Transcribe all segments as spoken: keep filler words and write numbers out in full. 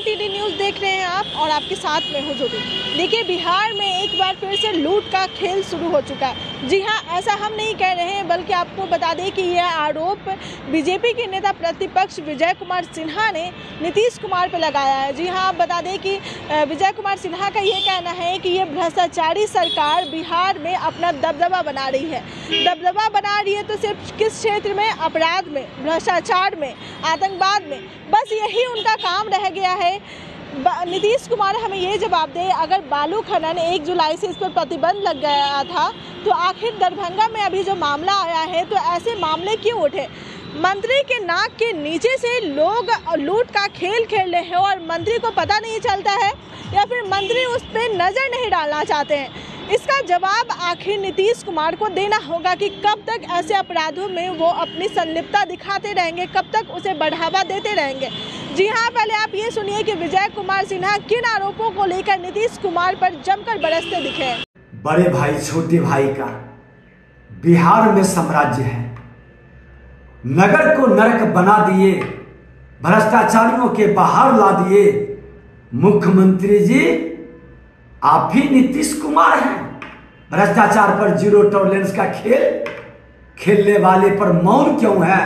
TD news देख रहे हैं आप और आपके साथ में हूँ ज्योति। देखिए, बिहार में एक बार फिर से लूट का खेल शुरू हो चुका है। जी हाँ, ऐसा हम नहीं कह रहे हैं, बल्कि आपको बता दें कि यह आरोप बीजेपी के नेता प्रतिपक्ष विजय कुमार सिन्हा ने नीतीश कुमार पर लगाया है। जी हाँ, आप बता दें कि विजय कुमार सिन्हा का ये कहना है कि ये भ्रष्टाचारी सरकार बिहार में अपना दबदबा बना रही है। दबदबा बना रही है तो सिर्फ किस क्षेत्र में? अपराध में, भ्रष्टाचार में, आतंकवाद में। बस यही उनका काम रह गया है। नीतीश कुमार हमें ये जवाब दे, अगर बालू खनन एक जुलाई से इस पर प्रतिबंध लग गया था तो आखिर दरभंगा में अभी जो मामला आया है तो ऐसे मामले क्यों उठे? मंत्री के नाक के नीचे से लोग लूट का खेल खेल रहे हैं और मंत्री को पता नहीं चलता है, या फिर मंत्री उस पर नज़र नहीं डालना चाहते हैं। इसका जवाब आखिर नीतीश कुमार को देना होगा कि कब तक ऐसे अपराधों में वो अपनी संलिप्तता दिखाते रहेंगे, कब तक उसे बढ़ावा देते रहेंगे। जी हाँ, पहले आप ये सुनिए कि विजय कुमार सिन्हा किन आरोपों को लेकर नीतीश कुमार पर जमकर बरसते दिखे। बड़े भाई छोटे भाई का बिहार में साम्राज्य है। नगर को नरक बना दिए, भ्रष्टाचारियों के बाहर ला दिए। मुख्यमंत्री जी आप ही नीतीश कुमार हैं। भ्रष्टाचार पर जीरो टॉलरेंस का खेल खेलने वाले पर मौन क्यों है?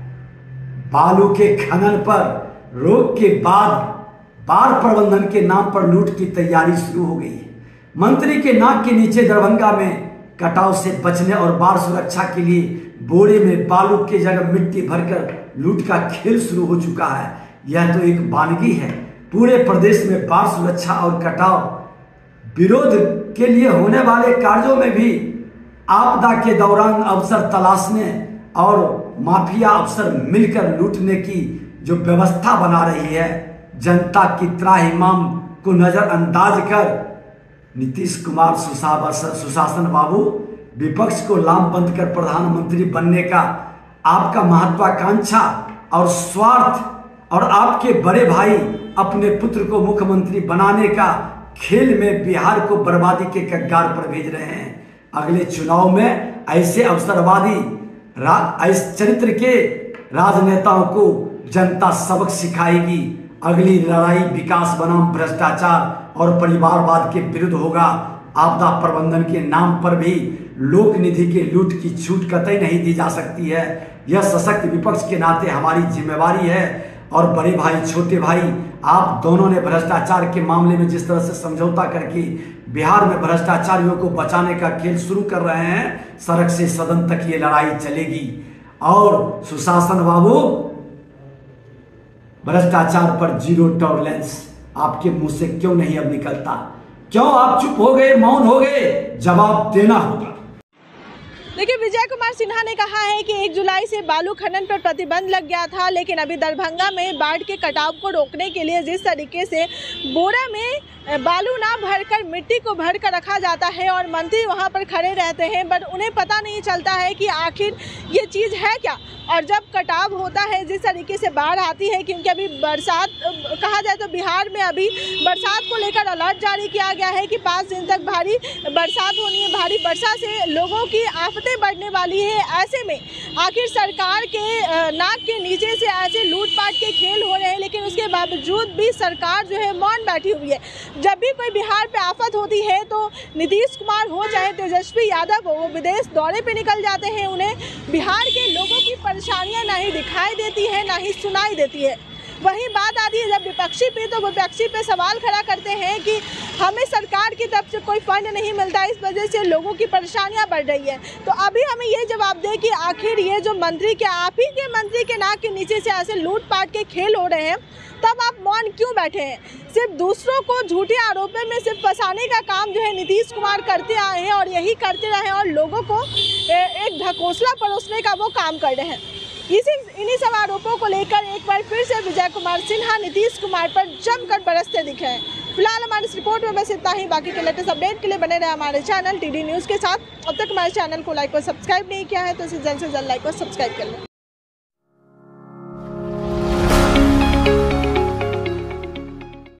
बालू के खनन पर रोक के बाद बाढ़ प्रबंधन के नाम पर लूट की तैयारी शुरू हो गई है। मंत्री के नाक के नीचे दरभंगा में कटाव से बचने और बाढ़ सुरक्षा के लिए बोरे में बालू के जगह मिट्टी भरकर लूट का खेल शुरू हो चुका है। यह तो एक वानगी है। पूरे प्रदेश में बाढ़ सुरक्षा और कटाव विरोध के लिए होने वाले कार्यों में भी आपदा के दौरान अवसर तलाशने और माफिया अफसर मिलकर लूटने की जो व्यवस्था बना रही है, जनता की त्राहिमाम को नजरअंदाज कर नीतीश कुमार सुशासन बाबू विपक्ष को लामबंद कर प्रधानमंत्री बनने का आपका महत्वाकांक्षा और स्वार्थ और आपके बड़े भाई अपने पुत्र को मुख्यमंत्री बनाने का खेल में बिहार को बर्बादी के कगार पर भेज रहे हैं। अगले चुनाव में ऐसे अवसरवादी इस चरित्र के राजनेताओं को जनता सबक सिखाएगी। अगली लड़ाई विकास बनाम भ्रष्टाचार और परिवारवाद के विरुद्ध होगा। आपदा प्रबंधन के नाम पर भी लोक निधि के लूट की छूट कतई नहीं दी जा सकती है। यह सशक्त विपक्ष के नाते हमारी जिम्मेवारी है। और बड़े भाई छोटे भाई, आप दोनों ने भ्रष्टाचार के मामले में जिस तरह से समझौता करके बिहार में भ्रष्टाचारियों को बचाने का खेल शुरू कर रहे हैं, सड़क से सदन तक ये लड़ाई चलेगी। और सुशासन बाबू, भ्रष्टाचार पर जीरो टॉलरेंस आपके मुंह से क्यों नहीं अब निकलता? क्यों आप चुप हो गए, मौन हो गए? जवाब देना होगा। देखिए, विजय कुमार सिन्हा ने कहा है कि एक जुलाई से बालू खनन पर प्रतिबंध लग गया था, लेकिन अभी दरभंगा में बाढ़ के कटाव को रोकने के लिए जिस तरीके से बोरा में बालू ना भरकर मिट्टी को भर कर रखा जाता है और मंत्री वहां पर खड़े रहते हैं, बट उन्हें पता नहीं चलता है कि आखिर ये चीज़ है क्या। और जब कटाव होता है, जिस तरीके से बाढ़ आती है, क्योंकि अभी बरसात कहा जाए तो बिहार में अभी बरसात को लेकर अलर्ट जारी किया गया है कि पाँच दिन तक भारी बरसात होनी है। भारी वर्षा से लोगों की आफतें बढ़ने वाली है। ऐसे में आखिर सरकार के नाक के नीचे से ऐसे लूटपाट के खेल हो रहे हैं, लेकिन उसके बावजूद भी सरकार जो है मौन बैठी हुई है। जब भी कोई बिहार पे आफत होती है तो नीतीश कुमार हो चाहे तेजस्वी यादव हो, वो विदेश दौरे पे निकल जाते हैं। उन्हें बिहार के लोगों की परेशानियां ना ही दिखाई देती है, ना ही सुनाई देती है। वही बात आती है जब विपक्षी पे, तो विपक्षी पे सवाल खड़ा करते हैं कि हमें सरकार की तरफ से कोई फंड नहीं मिलता, इस वजह से लोगों की परेशानियां बढ़ रही है। तो अभी हमें ये जवाब दे कि आखिर ये जो मंत्री के आप ही के मंत्री के नाक के नीचे से ऐसे लूटपाट के खेल हो रहे हैं, तब आप मौन क्यों बैठे हैं? सिर्फ दूसरों को झूठे आरोपों में सिर्फ फंसाने का काम जो है नीतीश कुमार करते आए हैं और यही करते रहे और लोगों को एक ढकोसला परोसने का वो काम कर रहे हैं। इसी इन्हीं सब आरोपों को लेकर एक बार फिर से विजय कुमार सिन्हा नीतीश कुमार पर जमकर बरसते दिखे हैं। फिलहाल हमारी इस रिपोर्ट में बस इतना ही। बाकी के लेटेस्ट अपडेट के लिए बने रहे हमारे चैनल टीडी न्यूज़ के साथ। अब तक हमारे चैनल को लाइक और सब्सक्राइब नहीं किया है तो इसे जल्द से जल्द लाइक और सब्सक्राइब कर लें।